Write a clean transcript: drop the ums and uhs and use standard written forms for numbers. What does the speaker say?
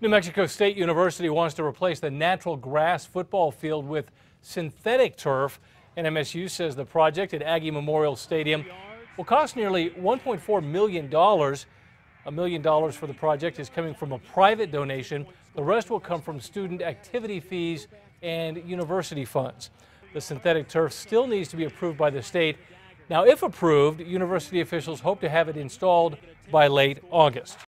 New Mexico State University wants to replace the natural grass football field with synthetic turf. NMSU says the project at Aggie Memorial Stadium will cost nearly $1.4 million. $1 million for the project is coming from a private donation. The rest will come from student activity fees and university funds. The synthetic turf still needs to be approved by the state. Now, if approved, university officials hope to have it installed by late August.